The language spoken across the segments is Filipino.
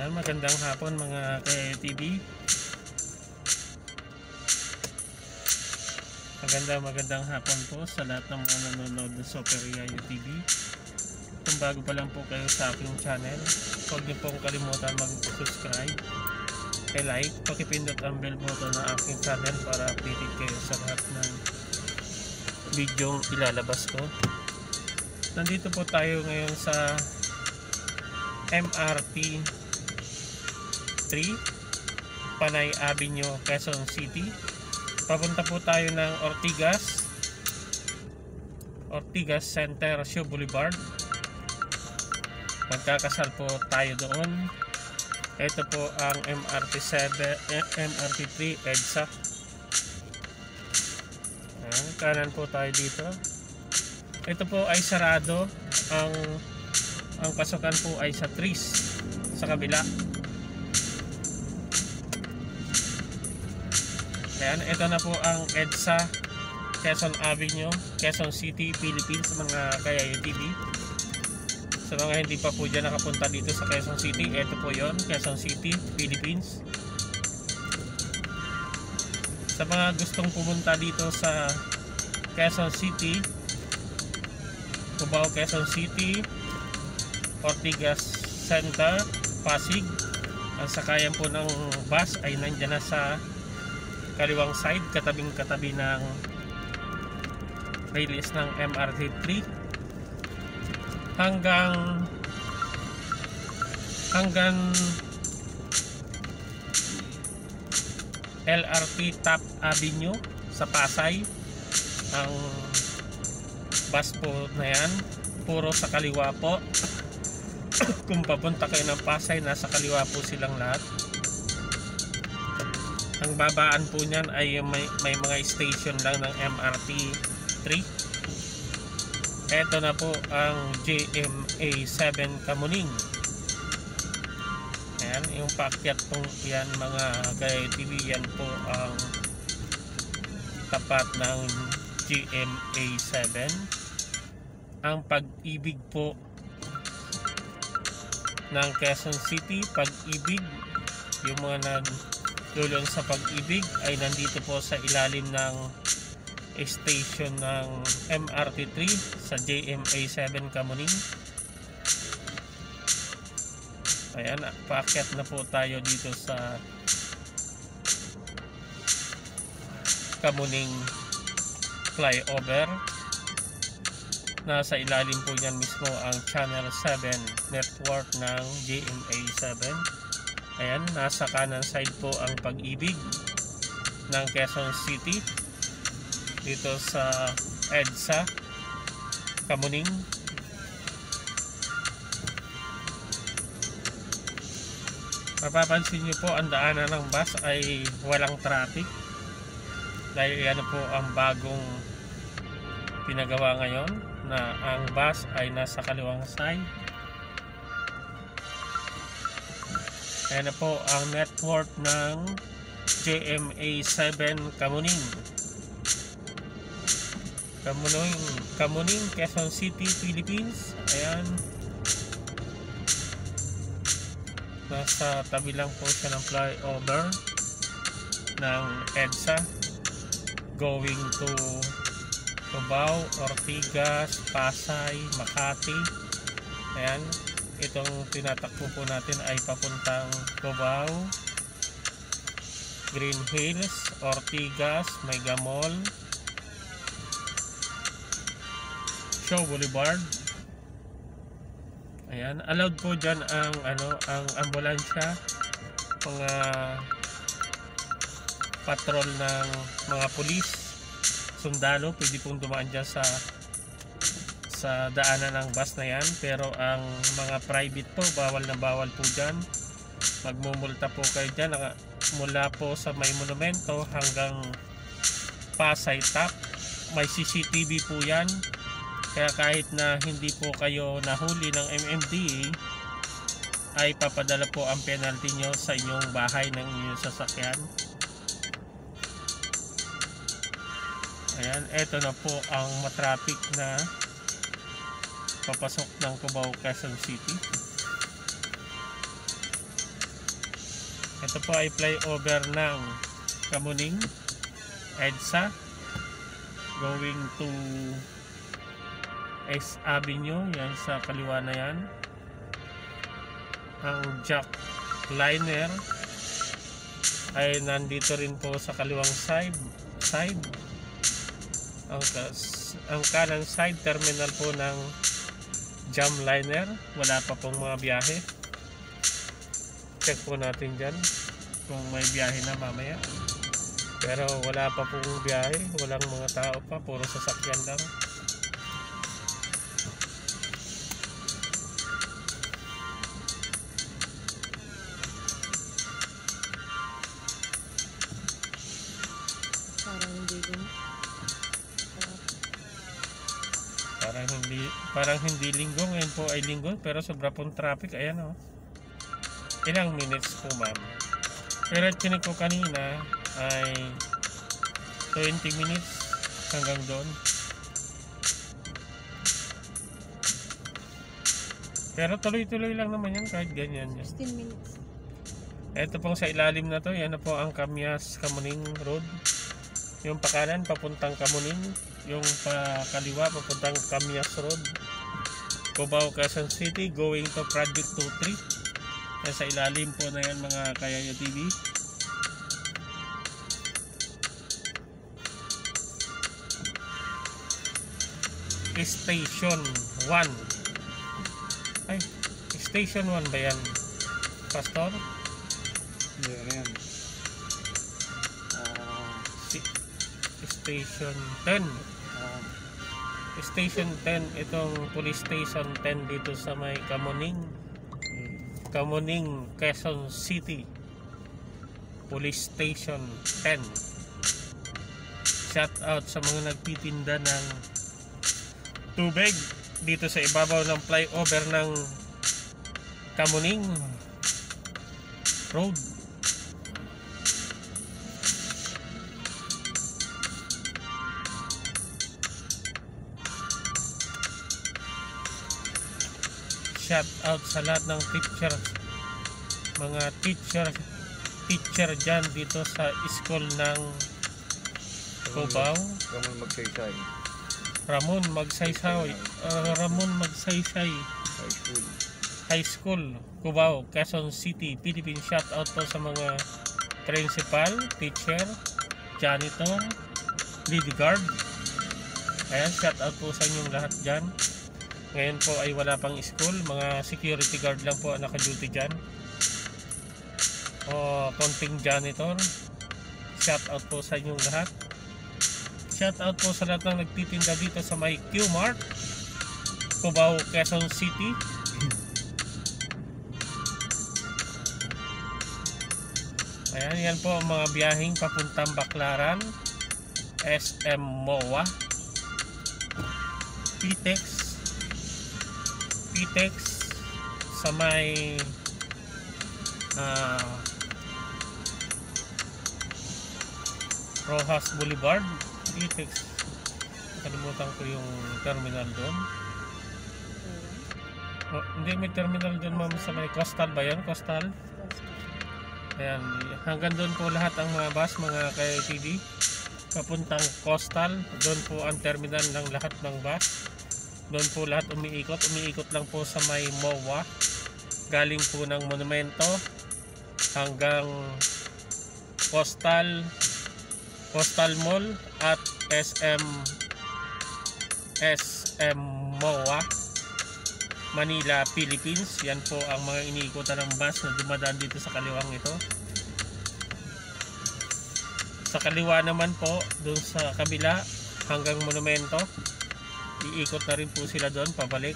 Ayan, magandang hapon mga ka-TV. Magandang hapon po sa lahat ng mga nanonood ng Super Yayo TV. Kung bago pa lang po kayo sa aking channel, huwag niyo pong kalimutan mag-subscribe, like, pakipindot ang bell button ng aking channel para updated kayo sa lahat ng video ilalabas ko. Nandito po tayo ngayon sa MRT 3 Panay Avenue, Quezon City. Papunta po tayo ng Ortigas Center, Show Boulevard. Magkakasal po tayo doon. Ito po ang MRT 3 EDSA. Kanan po tayo dito. Ito po ay sarado. Ang pasukan po ay sa Tris sa kabila. Ayan, ito na po ang EDSA Quezon Avenue, Quezon City, Philippines, mga Kayayo TV. Sa mga hindi pa po dyan nakapunta dito sa Quezon City, ito po yon, Quezon City, Philippines. Sa mga gustong pumunta dito sa Quezon City, Cubao, Quezon City, Ortigas Center, Pasig, ang sakayan po ng bus ay nandyan na sa kaliwang side, katabing-katabi ng release ng MRT 3 hanggang LRT Top Avenue sa Pasay. Ang bus po na yan puro sa kaliwa po. Kung papunta kayo ng Pasay, nasa kaliwa po silang lahat. Ang babaan po niyan ay may mga station lang ng MRT 3. Ito na po ang GMA 7 Kamuning. Ayan, yung paakyat pong yan mga ka-TV, yan po ang tapat ng GMA 7. Ang Pag-ibig po ng Quezon City, Pag-ibig, yung mga naglulong sa Pag-ibig ay nandito po sa ilalim ng station ng MRT 3 sa GMA 7 Kamuning. Ayan, paakyat na po tayo dito sa Kamuning flyover. Nasa ilalim po niyan mismo ang Channel 7 network ng GMA 7. Ayan, nasa kanan side po ang Pag-ibig ng Quezon City dito sa EDSA Kamuning. Mapapansin nyo po ang daanan ng bus ay walang traffic dahil yan po ang bagong pinagawa ngayon, na ang bus ay nasa kaliwang side. Ayan na po ang network ng GMA 7 Kamuning. Kamuning, Quezon City, Philippines. Ayan. Nasa tabi lang po siya ng flyover ng EDSA going to Cubao, Ortigas, Pasay, Makati. Ayan. Itong tinatakbo po natin ay papuntang Cubao, Green Hills, Ortigas, Mega Mall, Show Boulevard. Ayan, allowed po dyan ang ambulansya, mga patrol ng mga pulis, sundalo, pwede pong dumaan dyan sa daanan ng bus na yan. Pero ang mga private po, bawal na bawal po dyan. Magmumulta po kayo dyan mula po sa may monumento hanggang Pasay Top. May CCTV po yan, kaya kahit na hindi po kayo nahuli ng MMDA ay papadala po ang penalty nyo sa inyong bahay ng inyong sasakyan. Ayan, eto na po ang matraffic na papasok ng Cubao, Quezon City. Ito po ay flyover ng Kamuning, EDSA, going to S Avenue. Yan sa kaliwa na yan. Ang jack liner ay nandito rin po sa kaliwang side. Ang kanan side, terminal po ng jam liner. Wala pa pong mga biyahe. Check po natin dyan kung may biyahe na mamaya. Pero wala pa pong biyahe. Walang mga tao pa. Puro sasakyan lang. Parang hindi linggo. Ngayon po ay linggo, pero sobra pong traffic. Ayan o. Ilang minutes po ma'am. Pero chinik ko kanina ay 20 minutes hanggang doon. Pero tuloy-tuloy lang naman yan kahit ganyan yan. 15 minutes. Ito pong sa ilalim na to, yan na po ang Kamyas Kamuning Road. Yung pakanan papuntang Kamuning, yung pakaliwa papuntang Kamyas Road. Cubao, Quezon City, going to Project 23. Yan sa ilalim po na yan mga Kayayo TV. Station 1. Ay, Station 1 ba yan, Pastor? Hindi, ano yan? Station 10. Station 10, itong police station 10 dito sa may Kamuning, Quezon City. Police station 10. Shout out sa mga nagtitinda ng tubig dito sa ibabaw ng flyover ng Kamuning Road. Shout out sa lahat ng teacher, mga teacher dyan dito sa school ng Cubao. Ramon Magsaysay High School, Cubao, Quezon City, Philippines. Shout out po sa mga principal, teacher, janitor, lead guard. Ayan, shout out po sa inyong lahat dyan. Ngayon po ay wala pang school, mga security guard lang po ang naka-duty dyan. O konting janitor. Shout out po sa inyong lahat. Shout out po sa lahat ng nagtitinda dito sa may Q-Mart, Cubao, Quezon City. Ayan, yan po ang mga biyaheng papuntang Baclaran, SM MOA, PTEX sa may Rojas Boulevard. PTEX, nakalimutan ko yung terminal doon. Hindi, may terminal doon ma'am sa may Coastal ba yan? Coastal? Ayan, hanggang doon po lahat ang mga bus, mga KTV papuntang Coastal. Doon po ang terminal ng lahat ng bus. Doon po lahat umiikot lang po sa may MOA, galing po ng Monumento hanggang Coastal Mall at SM MOA Manila, Philippines. Yan po ang mga iniikutan ng bus na dumadaan dito sa kaliwang ito. Sa kaliwa naman po, doon sa kabila hanggang Monumento, iikot na rin po sila doon pabalik.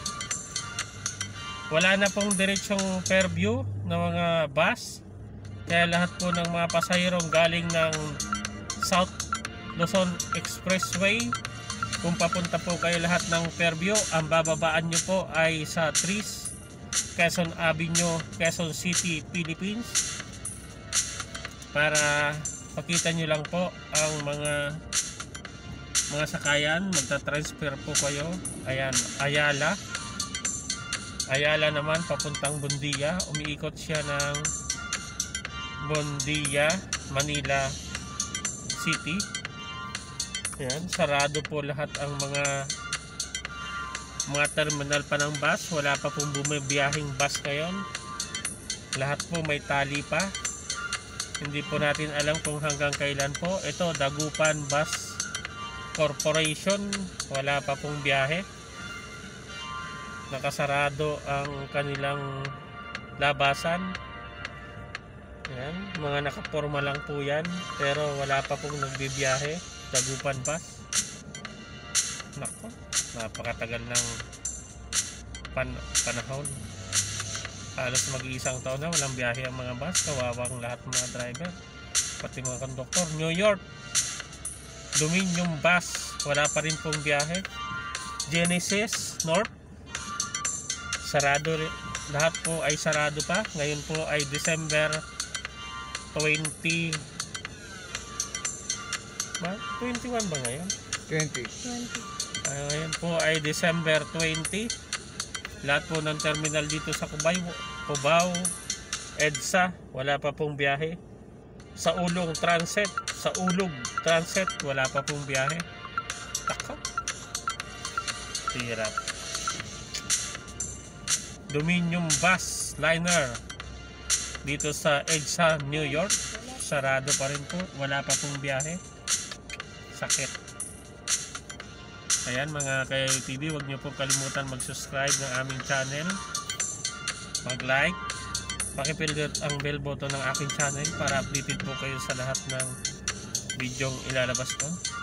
Wala na pong diretsong Fairview na mga bus, kaya lahat po ng mga pasahirong galing ng South Luzon Expressway, kung papunta po kayo lahat ng Fairview, ang bababaan nyo po ay sa Tris, Quezon Avenue, Quezon City, Philippines, para pakita nyo lang po ang mga sakayan. Magta-transfer po kayo. Ayan, Ayala naman papuntang Bundia. Umiikot siya ng Bondia, Manila City. Ayan, sarado po lahat ang mga terminal pa ng bus. Wala pa pong bumibiyahing bus ngayon. Lahat po may tali pa. Hindi po natin alam kung hanggang kailan po. Ito, Dagupan Bus Corporation, wala pa pong biyahe. Nakasarado ang kanilang labasan. Yan, mga nakaporma lang po yan, pero wala pa pong nagbibiyahe. Dagupan Bus. Nako, napakatagal ng panahon. Halos mag-iisang taon na walang biyahe ang mga bus. Kawawang lahat ng mga driver, pati mga konduktor. New York Dominion Bus, wala pa rin pong biyahe. Genesis North, sarado rin. Lahat po ay sarado pa. Ngayon po ay December 20 ba? 21 ba ngayon? 20. Ngayon po ay December 20. Lahat po ng terminal dito sa Cubao, EDSA, wala pa pong biyahe. Sa Ulong Transit, sa Ulog Transit, wala pa pong biyahe. Taka. Hirap. Dominion Bus Liner dito sa EDSA, New York, sarado pa rin po, wala pa pong biyahe. Sakit. Ayan mga ka-TV, huwag nyo po kalimutan mag-subscribe ng aming channel, mag-like, pakipindot ang bell button ng aking channel para updated po kayo sa lahat ng videong ilalabas ko.